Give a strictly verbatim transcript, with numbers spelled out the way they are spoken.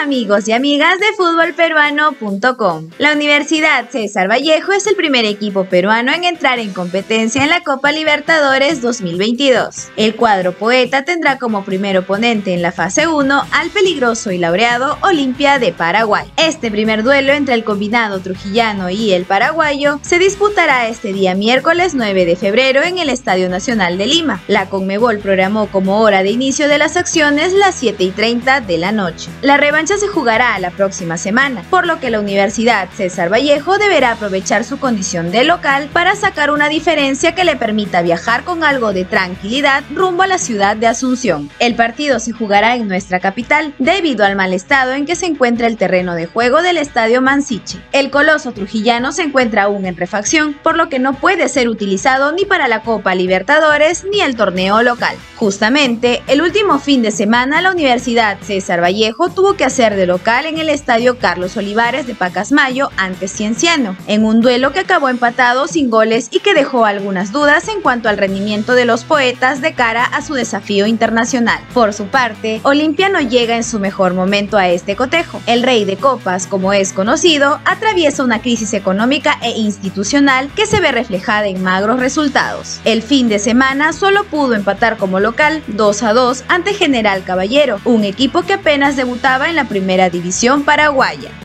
amigos y amigas de fútbol peruano punto com. La Universidad César Vallejo es el primer equipo peruano en entrar en competencia en la Copa Libertadores dos mil veintidós. El cuadro poeta tendrá como primer oponente en la fase uno al peligroso y laureado Olimpia de Paraguay. Este primer duelo entre el combinado trujillano y el paraguayo se disputará este día miércoles nueve de febrero en el Estadio Nacional de Lima. La Conmebol programó como hora de inicio de las acciones las siete y treinta de la noche. La revancha se jugará la próxima semana, por lo que la Universidad César Vallejo deberá aprovechar su condición de local para sacar una diferencia que le permita viajar con algo de tranquilidad rumbo a la ciudad de Asunción. El partido se jugará en nuestra capital, debido al mal estado en que se encuentra el terreno de juego del Estadio Mansiche. El coloso trujillano se encuentra aún en refacción, por lo que no puede ser utilizado ni para la Copa Libertadores ni el torneo local. Justamente, el último fin de semana la Universidad César Vallejo tuvo que hacer de local en el Estadio Carlos Olivares de Pacasmayo ante Cienciano, en un duelo que acabó empatado sin goles y que dejó algunas dudas en cuanto al rendimiento de los poetas de cara a su desafío internacional. Por su parte, Olimpia no llega en su mejor momento a este cotejo. El rey de copas, como es conocido, atraviesa una crisis económica e institucional que se ve reflejada en magros resultados. El fin de semana solo pudo empatar como local dos a dos ante General Caballero, un equipo que apenas debutaba en la primera división paraguaya.